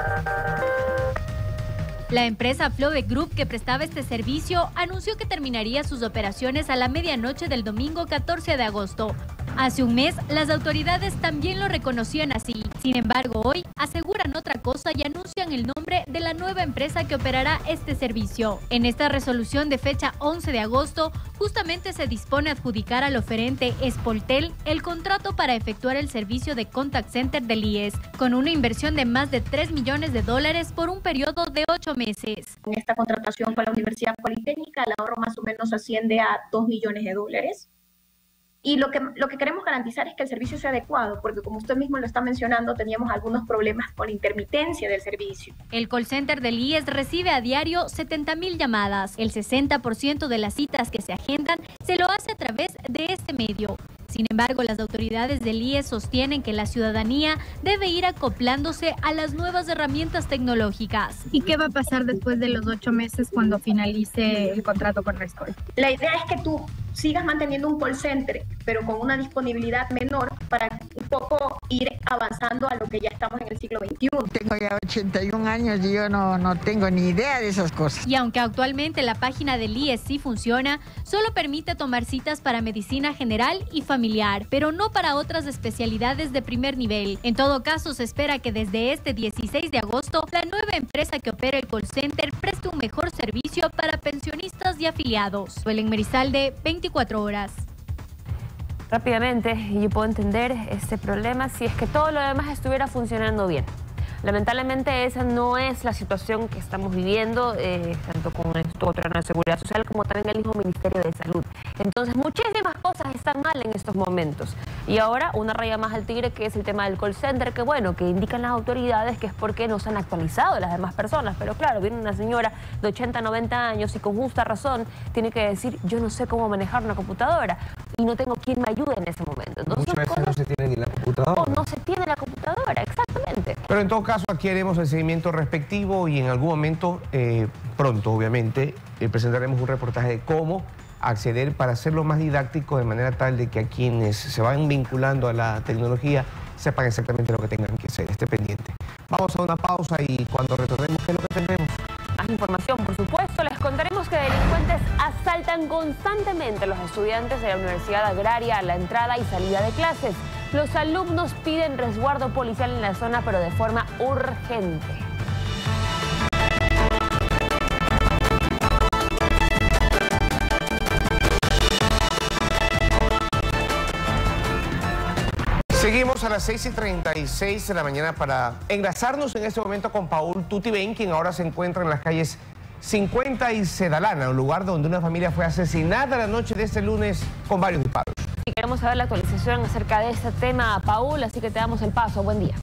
La empresa Flove Group, que prestaba este servicio, anunció que terminaría sus operaciones a la medianoche del domingo 14 de agosto. Hace un mes, las autoridades también lo reconocían así. Sin embargo, hoy aseguran otra cosa y anuncian el nombre de la nueva empresa que operará este servicio. En esta resolución de fecha 11 de agosto, justamente se dispone a adjudicar al oferente Espoltel el contrato para efectuar el servicio de contact center del IES, con una inversión de más de $3 millones por un periodo de 8 meses. En esta contratación con la Universidad Politécnica, el ahorro más o menos asciende a $2 millones. Y lo que queremos garantizar es que el servicio sea adecuado, porque como usted mismo lo está mencionando, teníamos algunos problemas con la intermitencia del servicio. El call center del IES recibe a diario 70.000 llamadas. El 60% de las citas que se agendan se lo hace a través de este medio. Sin embargo, las autoridades del IES sostienen que la ciudadanía debe ir acoplándose a las nuevas herramientas tecnológicas. ¿Y qué va a pasar después de los 8 meses cuando finalice el contrato con Rescol? La idea es que tú sigas manteniendo un call center, pero con una disponibilidad menor para un poco ir avanzando a lo que ya estamos en el siglo XXI. Tengo ya 81 años y yo no tengo ni idea de esas cosas. Y aunque actualmente la página del IES sí funciona, solo permite tomar citas para medicina general y familiar, pero no para otras especialidades de primer nivel. En todo caso, se espera que desde este 16 de agosto, la nueva empresa que opera el call center preste un mejor servicio para pensionistas y afiliados. Suelen Merizalde, 24 horas. Rápidamente, yo puedo entender este problema si es que todo lo demás estuviera funcionando bien. Lamentablemente esa no es la situación que estamos viviendo, tanto con el Instituto de Seguridad Social como también el mismo Ministerio de Salud. Entonces muchísimas cosas están mal en estos momentos. Y ahora una raya más al tigre, que es el tema del call center, que bueno, que indican las autoridades que es porque no se han actualizado las demás personas. Pero claro, viene una señora de 80, 90 años y con justa razón tiene que decir, yo no sé cómo manejar una computadora y no tengo quien me ayude en ese momento. Entonces, muchas veces no se tiene ni la computadora. O no se tiene la computadora, exactamente. Pero en todo caso, aquí haremos el seguimiento respectivo y en algún momento, pronto obviamente, presentaremos un reportaje de cómo acceder para hacerlo más didáctico, de manera tal de que a quienes se van vinculando a la tecnología sepan exactamente lo que tengan que hacer. Esté pendiente. Vamos a una pausa y cuando retornemos, ¿qué es lo que tendremos? Más información, por supuesto. Les contaremos que delincuentes asaltan constantemente a los estudiantes de la Universidad Agraria a la entrada y salida de clases. Los alumnos piden resguardo policial en la zona, pero de forma urgente. Seguimos a las 6:36 de la mañana para enlazarnos en este momento con Paul Tutibén, quien ahora se encuentra en las calles 50 y Sedalana, un lugar donde una familia fue asesinada la noche de este lunes con varios disparos. Y queremos saber la actualización acerca de este tema, Paul, así que te damos el paso. Buen día.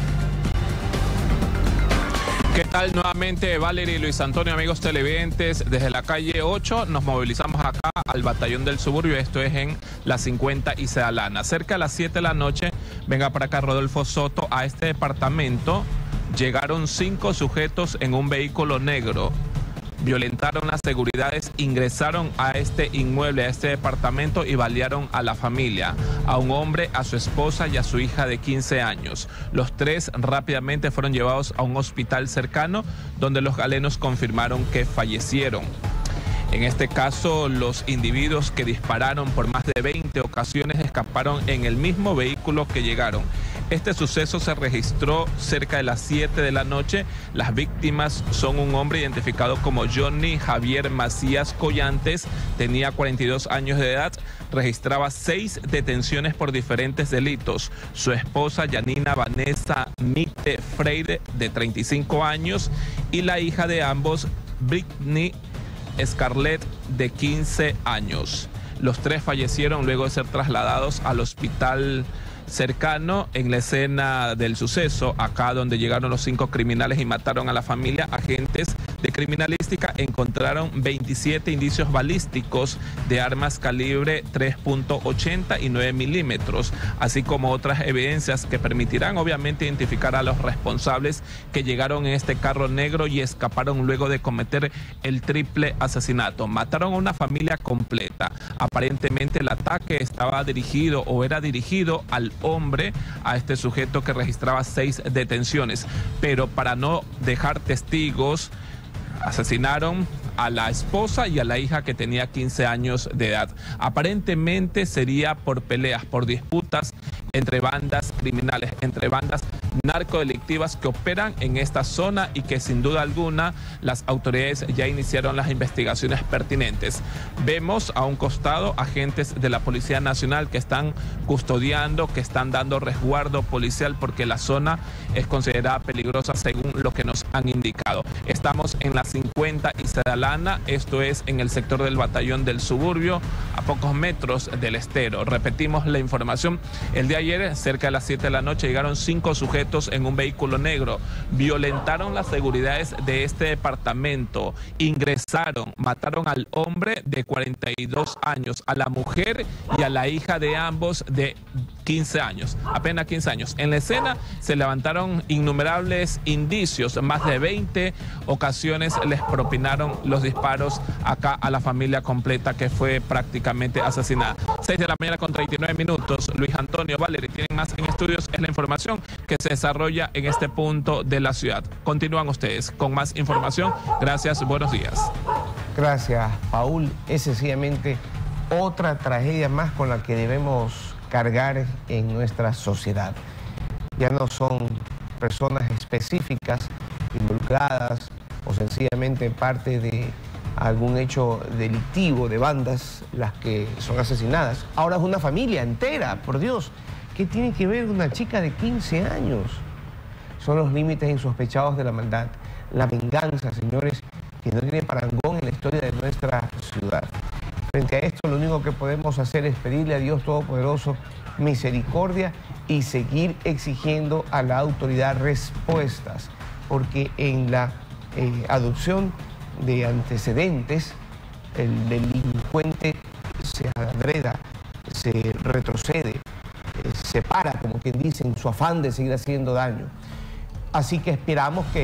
¿Qué tal nuevamente, Valerie y Luis Antonio, amigos televidentes? Desde la calle 8 nos movilizamos acá al Batallón del Suburbio, esto es en la 50 y Sedalana. Cerca de las 7 de la noche, venga para acá Rodolfo Soto, a este departamento llegaron 5 sujetos en un vehículo negro. Violentaron las seguridades, ingresaron a este inmueble, a este departamento y balearon a la familia, a un hombre, a su esposa y a su hija de 15 años. Los 3 rápidamente fueron llevados a un hospital cercano donde los galenos confirmaron que fallecieron. En este caso, los individuos que dispararon por más de 20 ocasiones escaparon en el mismo vehículo que llegaron. Este suceso se registró cerca de las 7 de la noche. Las víctimas son un hombre identificado como Johnny Javier Macías Collantes, tenía 42 años de edad, registraba 6 detenciones por diferentes delitos. Su esposa, Yanina Vanessa Mite Freire, de 35 años, y la hija de ambos, Britney Scarlett, de 15 años. Los 3 fallecieron luego de ser trasladados al hospital cercano. En la escena del suceso, acá donde llegaron los 5 criminales y mataron a la familia, agentes de criminalística encontraron 27 indicios balísticos de armas calibre 3.80 y 9 milímetros, así como otras evidencias que permitirán obviamente identificar a los responsables que llegaron en este carro negro y escaparon luego de cometer el triple asesinato. Mataron a una familia completa. Aparentemente el ataque estaba dirigido o era dirigido al hombre, a este sujeto que registraba 6 detenciones, pero para no dejar testigos, asesinaron a la esposa y a la hija que tenía 15 años de edad. Aparentemente sería por peleas, por disputas entre bandas criminales, entre bandas narcodelictivas que operan en esta zona y que sin duda alguna las autoridades ya iniciaron las investigaciones pertinentes. Vemos a un costado agentes de la Policía Nacional que están custodiando, que están dando resguardo policial porque la zona es considerada peligrosa según lo que nos han indicado. Estamos en la 50 y Sedalana, esto es en el sector del Batallón del Suburbio, a pocos metros del estero. Repetimos la información, el día de ayer, cerca de las 7 de la noche, llegaron 5 sujetos en un vehículo negro, violentaron las seguridades de este departamento, ingresaron, mataron al hombre de 42 años, a la mujer y a la hija de ambos de 15 años, apenas 15 años. En la escena se levantaron innumerables indicios, más de 20 ocasiones les propinaron los disparos acá a la familia completa que fue prácticamente asesinada. 6 de la mañana con 39 minutos. Luis Antonio, Valerie, tienen más en estudios, es la información que se desarrolla en este punto de la ciudad. Continúan ustedes con más información. Gracias, buenos días. Gracias, Paul. Es sencillamente otra tragedia más con la que debemos cargar en nuestra sociedad. Ya no son personas específicas involucradas o sencillamente parte de algún hecho delictivo de bandas las que son asesinadas. Ahora es una familia entera, por Dios. ¿Qué tiene que ver una chica de 15 años? Son los límites insospechados de la maldad. La venganza, señores, que no tiene parangón en la historia de nuestra ciudad. Frente a esto, lo único que podemos hacer es pedirle a Dios Todopoderoso misericordia y seguir exigiendo a la autoridad respuestas, porque en la adopción de antecedentes, el delincuente se agreda, se retrocede, se para, como quien dice, en su afán de seguir haciendo daño. Así que esperamos que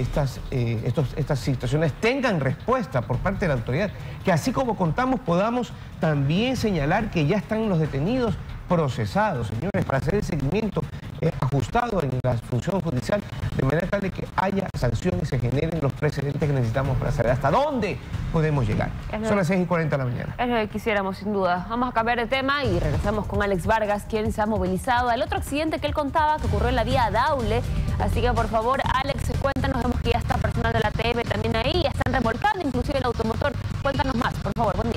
estas situaciones tengan respuesta por parte de la autoridad, que así como contamos podamos también señalar que ya están los detenidos procesados, señores, para hacer el seguimiento ajustado en la función judicial, de manera tal de que haya sanciones y se generen los precedentes que necesitamos para saber hasta dónde podemos llegar. Son las 6:40 de la mañana. Es lo que quisiéramos, sin duda. Vamos a cambiar de tema y regresamos con Alex Vargas, quien se ha movilizado al otro accidente que él contaba que ocurrió en la vía Daule. Así que, por favor, Alex, cuéntanos. Vemos que ya está personal de la ATM también ahí, ya están remolcando inclusive el automotor. Cuéntanos más, por favor. Buen día.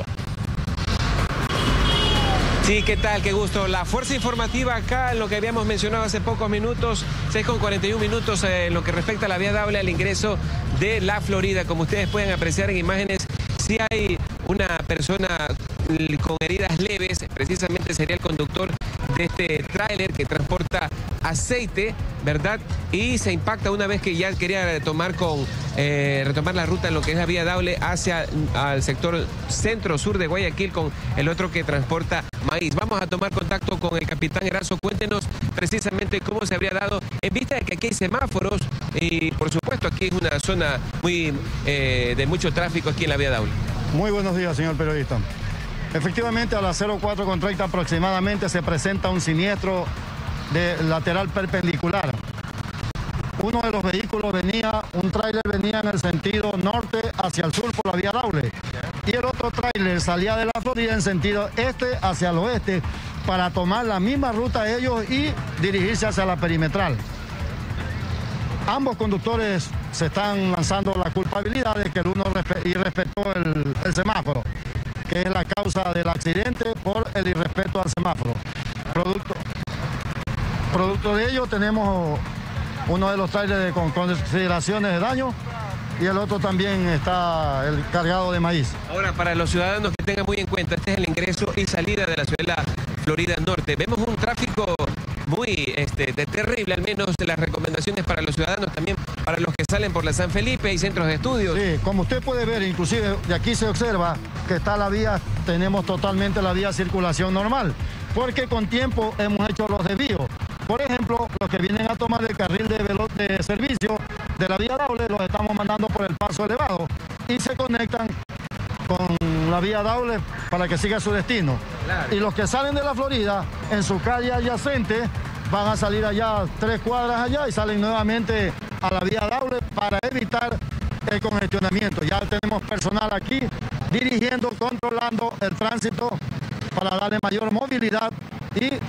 Sí, ¿qué tal? Qué gusto. La fuerza informativa acá, lo que habíamos mencionado hace pocos minutos, 6:41 minutos en lo que respecta a la vía Daule al ingreso de La Florida. Como ustedes pueden apreciar en imágenes, sí hay una persona con heridas leves, precisamente sería el conductor de este tráiler que transporta aceite, ¿verdad? Y se impacta una vez que ya quería retomar la ruta en lo que es la vía Daule hacia al sector centro-sur de Guayaquil con el otro que transporta maíz. Vamos a tomar contacto con el capitán Erazo. Cuéntenos precisamente cómo se habría dado, en vista de que aquí hay semáforos y por supuesto aquí es una zona muy de mucho tráfico aquí en la vía Daule. Muy buenos días, señor periodista. Efectivamente, a las 04:30 aproximadamente se presenta un siniestro de lateral perpendicular. Uno de los vehículos un tráiler venía en el sentido norte hacia el sur por la vía Daule. Y el otro tráiler salía de La Florida en sentido este hacia el oeste para tomar la misma ruta ellos y dirigirse hacia la perimetral. Ambos conductores se están lanzando la culpabilidad de que el uno irrespetó el semáforo, que es la causa del accidente por el irrespeto al semáforo. Producto de ello tenemos uno de los trailers con consideraciones de daño y el otro también está cargado de maíz. Ahora, para los ciudadanos que tengan muy en cuenta, este es el ingreso y salida de la ciudad de la Florida Norte. Vemos un tráfico muy terrible, al menos de las recomendaciones para los ciudadanos, también para los que salen por la San Felipe y centros de estudios. Sí, como usted puede ver, inclusive de aquí se observa que está la vía, tenemos totalmente la vía circulación normal, porque con tiempo hemos hecho los desvíos. Por ejemplo, los que vienen a tomar el carril de servicio de la vía Daule los estamos mandando por el paso elevado y se conectan con la vía Daule para que siga su destino. Claro. Y los que salen de La Florida, en su calle adyacente, van a salir allá 3 cuadras allá y salen nuevamente a la vía Daule para evitar el congestionamiento. Ya tenemos personal aquí dirigiendo, controlando el tránsito para darle mayor movilidad y una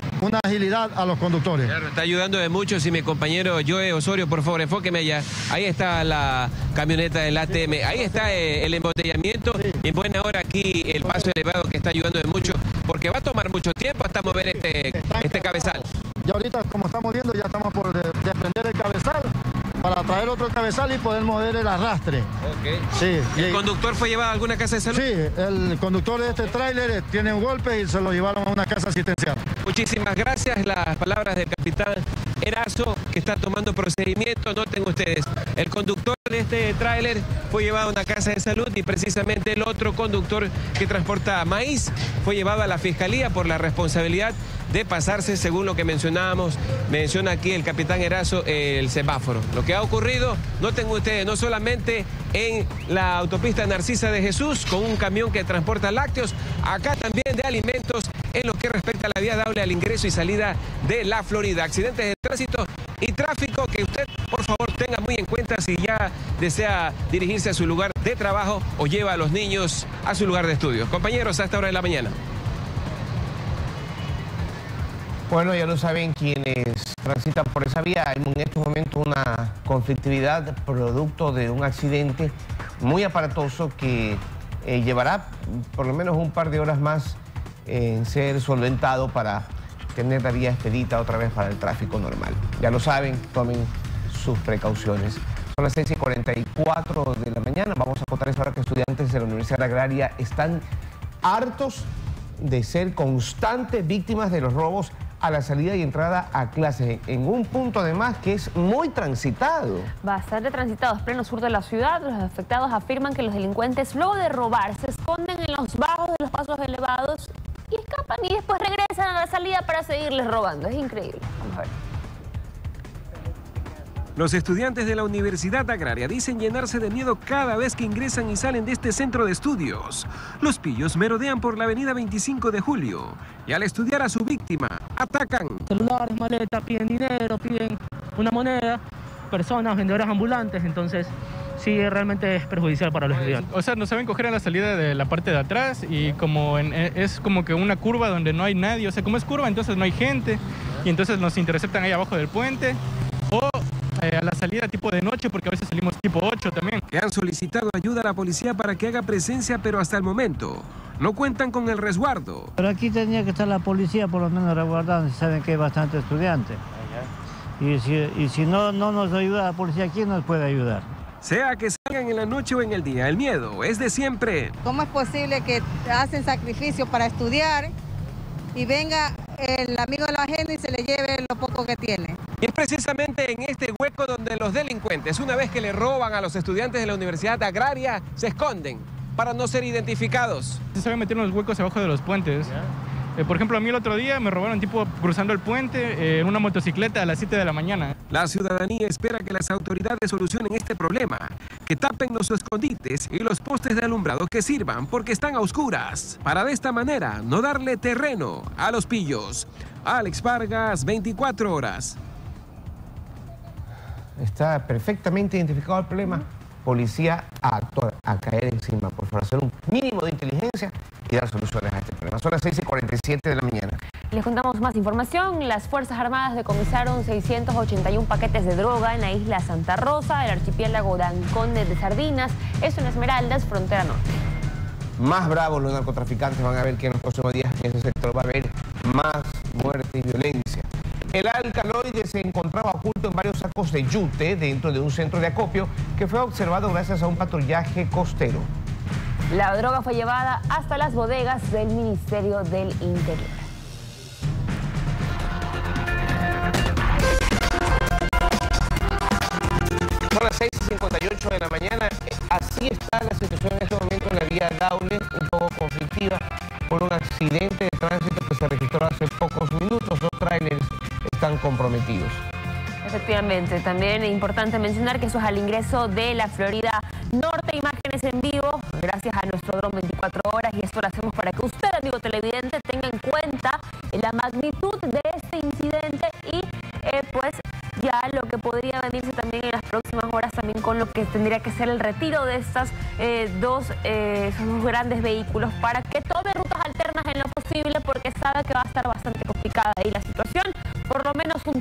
agilidad a los conductores. Claro, está ayudando de mucho. Si mi compañero Joe Osorio, por favor, enfóqueme allá. Ahí está la camioneta del ATM, ahí está el embotellamiento. En buena hora aquí el paso elevado que está ayudando de mucho, porque va a tomar mucho tiempo hasta mover este cabezal. Y ahorita, como estamos viendo, ya estamos por desprender el cabezal para traer otro cabezal y poder mover el arrastre. Okay. Sí. ¿El conductor fue llevado a alguna casa de salud? Sí, el conductor de este tráiler tiene un golpe y se lo llevaron a una casa asistencial. Muchísimas gracias. Las palabras del capitán Erazo, que está tomando procedimiento. Noten ustedes, el conductor de este tráiler fue llevado a una casa de salud y precisamente el otro conductor que transporta maíz fue llevado a la fiscalía por la responsabilidad de pasarse, según lo que mencionábamos, menciona aquí el capitán Erazo, el semáforo. Lo que ha ocurrido, noten ustedes, no solamente en la autopista Narcisa de Jesús, con un camión que transporta lácteos, acá también de alimentos, en lo que respecta a la vía dable al ingreso y salida de la Florida. Accidentes de tránsito y tráfico que usted, por favor, tenga muy en cuenta si ya desea dirigirse a su lugar de trabajo o lleva a los niños a su lugar de estudio. Compañeros, a esta hora de la mañana. Bueno, ya lo saben quienes transitan por esa vía. Hay en estos momentos una conflictividad producto de un accidente muy aparatoso que llevará por lo menos un par de horas más en ser solventado para tener la vía expedita otra vez para el tráfico normal. Ya lo saben, tomen sus precauciones. Son las 6:44 de la mañana. Vamos a contar esa hora que estudiantes de la Universidad Agraria están hartos de ser constantes víctimas de los robos a la salida y entrada a clases, en un punto además que es muy transitado. Bastante transitado, es pleno sur de la ciudad. Los afectados afirman que los delincuentes, luego de robar, se esconden en los bajos de los pasos elevados y escapan y después regresan a la salida para seguirles robando. Es increíble. Vamos a ver. Los estudiantes de la Universidad Agraria dicen llenarse de miedo cada vez que ingresan y salen de este centro de estudios. Los pillos merodean por la avenida 25 de Julio y al estudiar a su víctima, atacan. Celulares, maletas, piden dinero, piden una moneda, personas, vendedores ambulantes, entonces sí realmente es perjudicial para los estudiantes. O sea, nos saben coger en la salida de la parte de atrás y como es como que una curva donde no hay nadie, o sea, como es curva entonces no hay gente y entonces nos interceptan ahí abajo del puente o a la salida tipo de noche, porque a veces salimos tipo 8 también. Que han solicitado ayuda a la policía para que haga presencia, pero hasta el momento no cuentan con el resguardo. Pero aquí tenía que estar la policía por lo menos resguardando, si saben que hay bastante estudiantes. Y si no nos ayuda la policía, ¿quién nos puede ayudar? Sea que salgan en la noche o en el día, el miedo es de siempre. ¿Cómo es posible que hacen sacrificio para estudiar y venga el amigo de la gente y se le lleve lo poco que tiene? Y es precisamente en este hueco donde los delincuentes, una vez que le roban a los estudiantes de la Universidad Agraria, se esconden para no ser identificados. Se saben meter en los huecos abajo de los puentes. Por ejemplo, a mí el otro día me robaron tipo cruzando el puente en una motocicleta a las 7 de la mañana. La ciudadanía espera que las autoridades solucionen este problema, que tapen los escondites y los postes de alumbrado que sirvan porque están a oscuras, para de esta manera no darle terreno a los pillos. Alex Vargas, 24 horas. Está perfectamente identificado el problema. Policía a actuar, a caer encima, por favor, hacer un mínimo de inteligencia y dar soluciones a este problema. Son las 6:47 de la mañana. Les contamos más información. Las Fuerzas Armadas decomisaron 681 paquetes de droga en la isla Santa Rosa, el archipiélago de Ancón de Sardinas, eso en Esmeraldas, frontera norte. Más bravos los narcotraficantes, van a ver que en los próximos días en ese sector va a haber más muerte y violencia. El alcaloide se encontraba oculto en varios sacos de yute dentro de un centro de acopio que fue observado gracias a un patrullaje costero. La droga fue llevada hasta las bodegas del Ministerio del Interior. Son las 6:58 de la mañana. Así está la situación en este momento en la vía Daule, un poco conflictiva por un accidente de tránsito que se registró hace pocos minutos. Dos tráileres están comprometidos. Efectivamente, también es importante mencionar que eso es al ingreso de la Florida Norte. Imágenes en vivo, gracias a nuestro dron 24 horas, y esto lo hacemos para que usted, amigo televidente, tenga en cuenta la magnitud de este incidente y pues ya lo que podría venirse también en las próximas horas, también con lo que tendría que ser el retiro de estas dos grandes vehículos para que tome rutas alternas en lo posible, porque sabe que va a estar bastante complicada ahí la situación.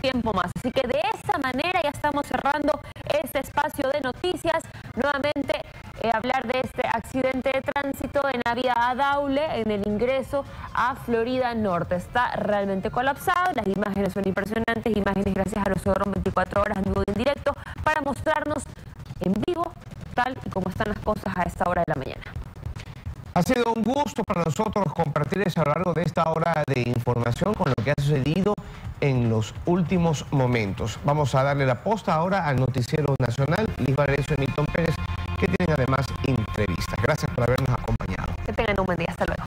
tiempo más. Así que de esa manera ya estamos cerrando este espacio de noticias. Nuevamente hablar de este accidente de tránsito en la vía Daule, en el ingreso a Florida Norte. Está realmente colapsado, las imágenes son impresionantes, imágenes gracias a nuestro dron 24 horas en vivo y en directo para mostrarnos en vivo tal y como están las cosas a esta hora de la mañana. Ha sido un gusto para nosotros compartirles a lo largo de esta hora de información con lo que ha sucedido en los últimos momentos. Vamos a darle la posta ahora al Noticiero Nacional, Liz Valerio y Milton Pérez, que tienen además entrevistas. Gracias por habernos acompañado. Que tengan un buen día. Hasta luego.